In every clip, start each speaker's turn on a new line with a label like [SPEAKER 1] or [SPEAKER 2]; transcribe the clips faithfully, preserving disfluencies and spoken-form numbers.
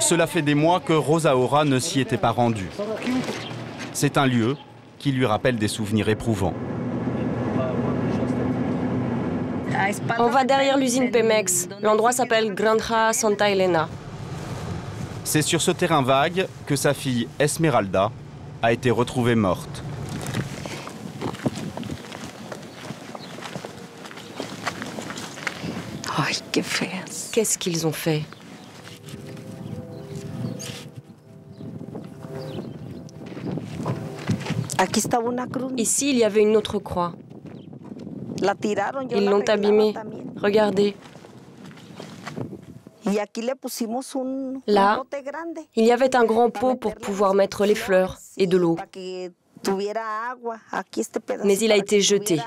[SPEAKER 1] Cela fait des mois que Rosaura ne s'y était pas rendue. C'est un lieu qui lui rappelle des souvenirs éprouvants.
[SPEAKER 2] On va derrière l'usine Pemex. L'endroit s'appelle Granja Santa Elena.
[SPEAKER 1] C'est sur ce terrain vague que sa fille Esmeralda a été retrouvée morte.
[SPEAKER 2] Qu'est-ce qu'ils ont fait? Ici, il y avait une autre croix. Ils l'ont abîmée. Regardez. Là, il y avait un grand pot pour pouvoir mettre les fleurs et de l'eau. Mais il a été jeté.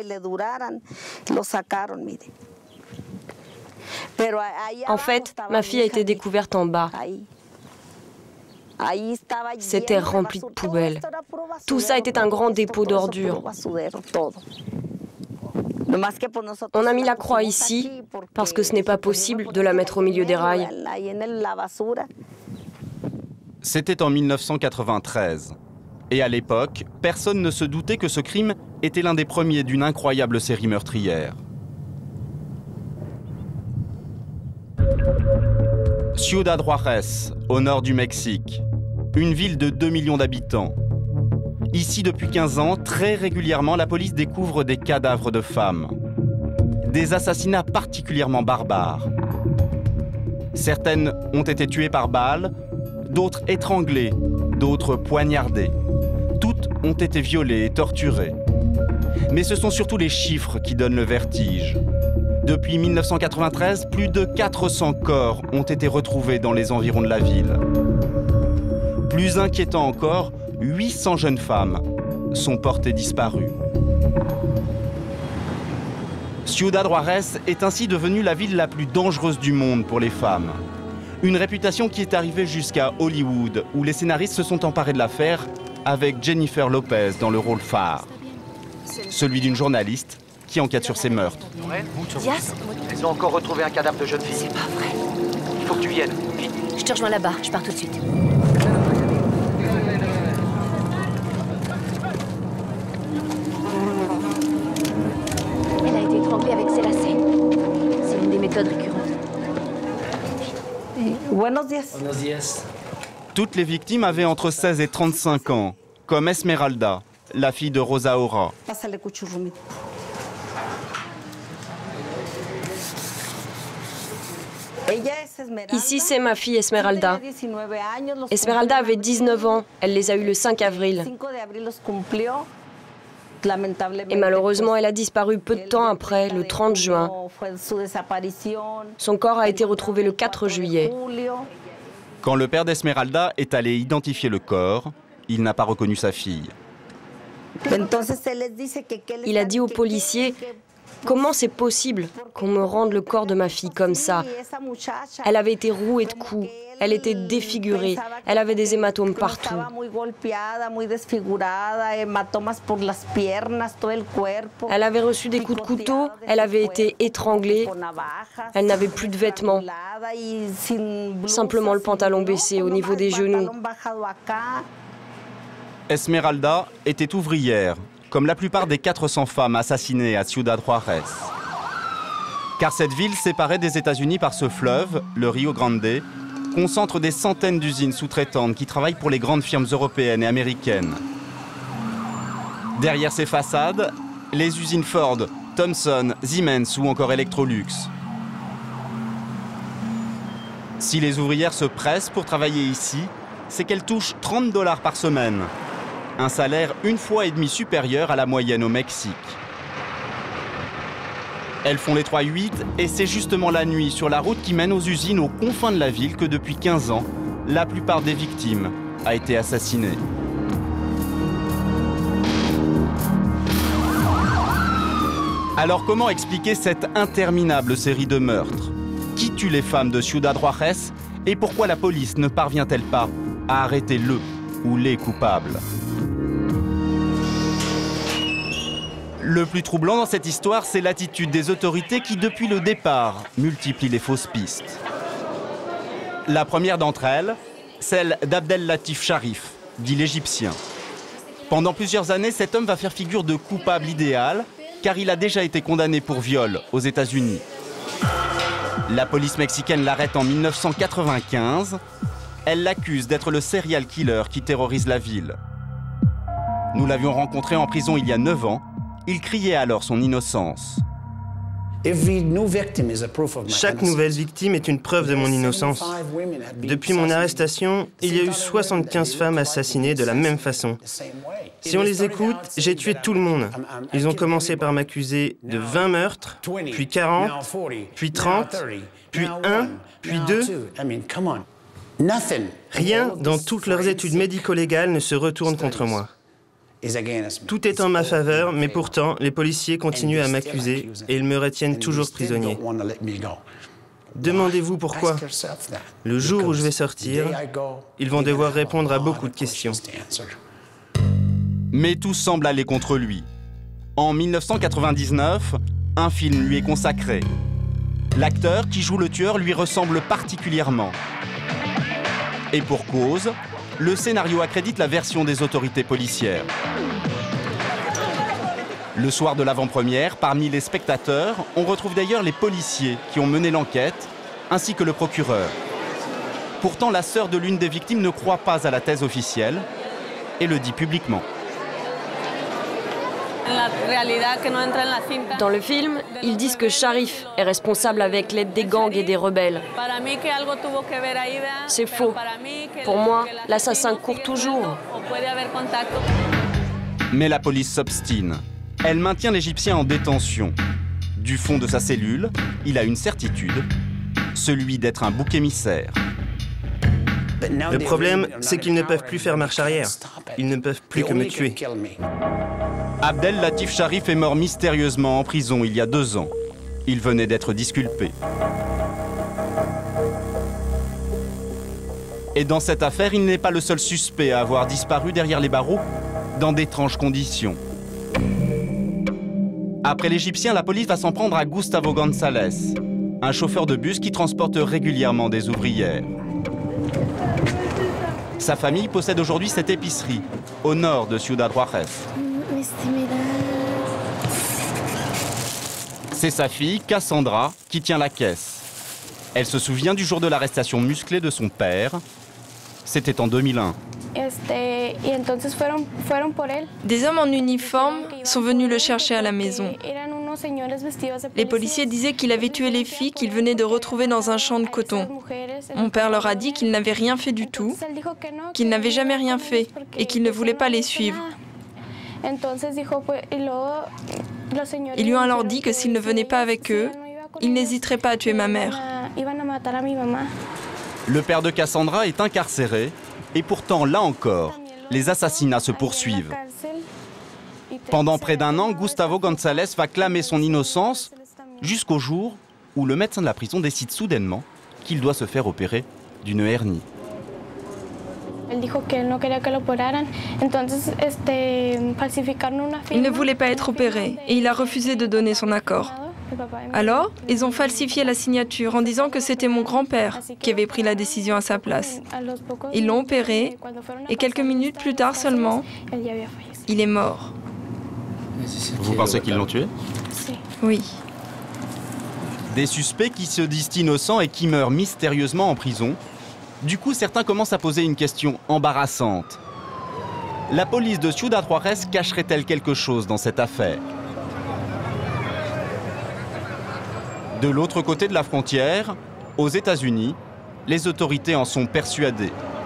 [SPEAKER 2] En fait, ma fille a été découverte en bas. C'était rempli de poubelles. Tout ça était un grand dépôt d'ordures. On a mis la croix ici parce que ce n'est pas possible de la mettre au milieu des rails.
[SPEAKER 1] C'était en mille neuf cent quatre-vingt-treize. Et à l'époque, personne ne se doutait que ce crime était l'un des premiers d'une incroyable série meurtrière. Ciudad Juárez, au nord du Mexique. Une ville de deux millions d'habitants. Ici, depuis quinze ans, très régulièrement, la police découvre des cadavres de femmes. Des assassinats particulièrement barbares. Certaines ont été tuées par balles, d'autres étranglées, d'autres poignardées. Toutes ont été violées et torturées. Mais ce sont surtout les chiffres qui donnent le vertige. Depuis mille neuf cent quatre-vingt-treize, plus de quatre cents corps ont été retrouvés dans les environs de la ville. Plus inquiétant encore, huit cents jeunes femmes sont portées disparues. Ciudad Juárez est ainsi devenue la ville la plus dangereuse du monde pour les femmes. Une réputation qui est arrivée jusqu'à Hollywood, où les scénaristes se sont emparés de l'affaire avec Jennifer Lopez dans le rôle phare. Celui d'une journaliste qui enquête sur ces meurtres.
[SPEAKER 3] Dias, ils ont encore retrouvé un cadavre de jeune fille.
[SPEAKER 2] C'est pas vrai.
[SPEAKER 3] Il faut que tu viennes, vite.
[SPEAKER 2] Je te rejoins là-bas, je pars tout de suite. Elle a été étranglée avec ses lacets. C'est une des méthodes récurrentes.
[SPEAKER 4] Buenos días.
[SPEAKER 5] Buenos días.
[SPEAKER 1] Toutes les victimes avaient entre seize et trente-cinq ans, comme Esmeralda, la fille de Rosaura.
[SPEAKER 2] Ici, c'est ma fille Esmeralda. Esmeralda avait dix-neuf ans. Elle les a eus le cinq avril. Et malheureusement, elle a disparu peu de temps après, le trente juin. Son corps a été retrouvé le quatre juillet.
[SPEAKER 1] Quand le père d'Esmeralda est allé identifier le corps, il n'a pas reconnu sa fille.
[SPEAKER 2] Il a dit aux policiers: comment c'est possible qu'on me rende le corps de ma fille comme ça? Elle avait été rouée de coups, elle était défigurée, elle avait des hématomes partout. Elle avait reçu des coups de couteau, elle avait été étranglée, elle n'avait plus de vêtements, simplement le pantalon baissé au niveau des genoux.
[SPEAKER 1] Esmeralda était ouvrière, comme la plupart des quatre cents femmes assassinées à Ciudad Juárez. Car cette ville, séparée des États-Unis par ce fleuve, le Rio Grande, concentre des centaines d'usines sous-traitantes qui travaillent pour les grandes firmes européennes et américaines. Derrière ces façades, les usines Ford, Thomson, Siemens ou encore Electrolux. Si les ouvrières se pressent pour travailler ici, c'est qu'elles touchent trente dollars par semaine. Un salaire une fois et demie supérieur à la moyenne au Mexique. Elles font les trois huit et c'est justement la nuit sur la route qui mène aux usines aux confins de la ville que depuis quinze ans, la plupart des victimes a été assassinée. Alors comment expliquer cette interminable série de meurtres? Qui tue les femmes de Ciudad Juárez et pourquoi la police ne parvient-elle pas à arrêter le ou les coupables? Le plus troublant dans cette histoire, c'est l'attitude des autorités qui, depuis le départ, multiplient les fausses pistes. La première d'entre elles, celle d'Abdel Latif Sharif, dit l'Égyptien. Pendant plusieurs années, cet homme va faire figure de coupable idéal, car il a déjà été condamné pour viol aux États-Unis. La police mexicaine l'arrête en mille neuf cent quatre-vingt-quinze. Elle l'accuse d'être le serial killer qui terrorise la ville. Nous l'avions rencontré en prison il y a neuf ans. Il criait alors son innocence.
[SPEAKER 4] Chaque nouvelle victime est une preuve de mon innocence. Depuis mon arrestation, il y a eu soixante-quinze femmes assassinées de la même façon. Si on les écoute, j'ai tué tout le monde. Ils ont commencé par m'accuser de vingt meurtres, puis quarante, puis trente, puis un, puis deux. Rien dans toutes leurs études médico-légales ne se retourne contre moi. Tout est en ma faveur, mais pourtant, les policiers continuent à m'accuser et ils me retiennent toujours prisonnier. Demandez-vous pourquoi. Le jour où je vais sortir, ils vont devoir répondre à beaucoup de questions.
[SPEAKER 1] Mais tout semble aller contre lui. En mille neuf cent quatre-vingt-dix-neuf, un film lui est consacré. L'acteur qui joue le tueur lui ressemble particulièrement. Et pour cause, le scénario accrédite la version des autorités policières. Le soir de l'avant-première, parmi les spectateurs, on retrouve d'ailleurs les policiers qui ont mené l'enquête, ainsi que le procureur. Pourtant, la sœur de l'une des victimes ne croit pas à la thèse officielle et le dit publiquement.
[SPEAKER 2] Dans le film, ils disent que Sharif est responsable avec l'aide des gangs et des rebelles. C'est faux. Pour moi, l'assassin court toujours.
[SPEAKER 1] Mais la police s'obstine. Elle maintient l'Égyptien en détention. Du fond de sa cellule, il a une certitude, celui d'être un bouc émissaire.
[SPEAKER 4] Le problème, c'est qu'ils ne peuvent plus faire marche arrière. Ils ne peuvent plus que me tuer.
[SPEAKER 1] Abdel Latif Sharif est mort mystérieusement en prison il y a deux ans. Il venait d'être disculpé. Et dans cette affaire, il n'est pas le seul suspect à avoir disparu derrière les barreaux dans d'étranges conditions. Après l'Égyptien, la police va s'en prendre à Gustavo González, un chauffeur de bus qui transporte régulièrement des ouvrières. Sa famille possède aujourd'hui cette épicerie, au nord de Ciudad Juárez. C'est sa fille, Cassandra, qui tient la caisse. Elle se souvient du jour de l'arrestation musclée de son père. C'était en deux mille un.
[SPEAKER 5] Des hommes en uniforme sont venus le chercher à la maison. Les policiers disaient qu'il avait tué les filles qu'il venait de retrouver dans un champ de coton. Mon père leur a dit qu'il n'avait rien fait du tout, qu'il n'avait jamais rien fait et qu'il ne voulait pas les suivre. Ils lui ont alors dit que s'il ne venait pas avec eux, il n'hésiterait pas à tuer ma mère.
[SPEAKER 1] Le père de Cassandra est incarcéré et pourtant, là encore, les assassinats se poursuivent. Pendant près d'un an, Gustavo González va clamer son innocence jusqu'au jour où le médecin de la prison décide soudainement qu'il doit se faire opérer d'une hernie.
[SPEAKER 5] Il ne voulait pas être opéré et il a refusé de donner son accord. Alors, ils ont falsifié la signature en disant que c'était mon grand-père qui avait pris la décision à sa place. Ils l'ont opéré et quelques minutes plus tard seulement, il est mort.
[SPEAKER 1] Vous pensez qu'ils l'ont tué?
[SPEAKER 5] Oui.
[SPEAKER 1] Des suspects qui se disent innocents et qui meurent mystérieusement en prison. Du coup, certains commencent à poser une question embarrassante. La police de Ciudad Juárez cacherait-elle quelque chose dans cette affaire? De l'autre côté de la frontière, aux États-Unis, les autorités en sont persuadées.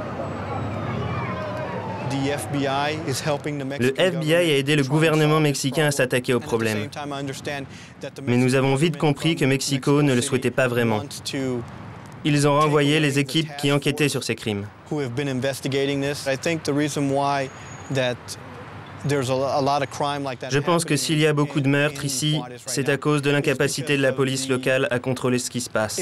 [SPEAKER 4] Le F B I a aidé le gouvernement mexicain à s'attaquer au problème. Mais nous avons vite compris que Mexico ne le souhaitait pas vraiment. Ils ont renvoyé les équipes qui enquêtaient sur ces crimes. Je pense que s'il y a beaucoup de meurtres ici, c'est à cause de l'incapacité de la police locale à contrôler ce qui se passe.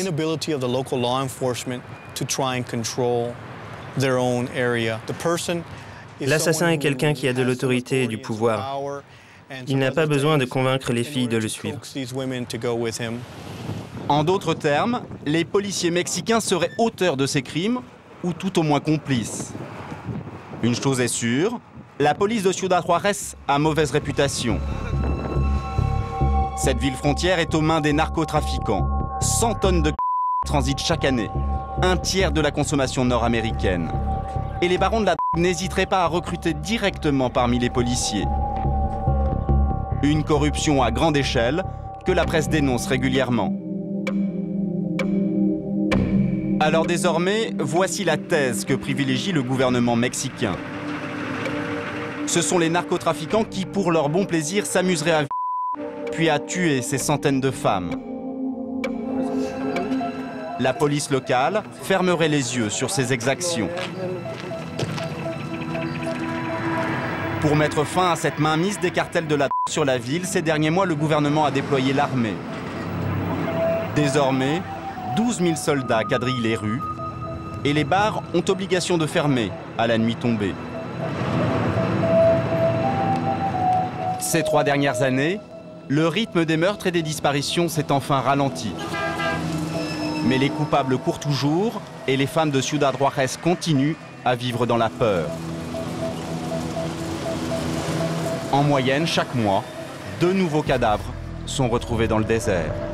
[SPEAKER 4] L'assassin est quelqu'un qui a de l'autorité et du pouvoir. Il n'a pas besoin de convaincre les filles de le suivre.
[SPEAKER 1] En d'autres termes, les policiers mexicains seraient auteurs de ces crimes, ou tout au moins complices. Une chose est sûre, la police de Ciudad Juárez a mauvaise réputation. Cette ville frontière est aux mains des narcotrafiquants. cent tonnes de transitent chaque année, un tiers de la consommation nord-américaine. Et les barons de la drogue n'hésiteraient pas à recruter directement parmi les policiers. Une corruption à grande échelle que la presse dénonce régulièrement. Alors désormais, voici la thèse que privilégie le gouvernement mexicain. Ce sont les narcotrafiquants qui, pour leur bon plaisir, s'amuseraient à puis à tuer ces centaines de femmes. La police locale fermerait les yeux sur ces exactions. Pour mettre fin à cette mainmise des cartels de la drogue sur la ville, ces derniers mois, le gouvernement a déployé l'armée. Désormais, douze mille soldats quadrillent les rues et les bars ont obligation de fermer à la nuit tombée. Ces trois dernières années, le rythme des meurtres et des disparitions s'est enfin ralenti. Mais les coupables courent toujours et les femmes de Ciudad Juárez continuent à vivre dans la peur. En moyenne, chaque mois, deux nouveaux cadavres sont retrouvés dans le désert.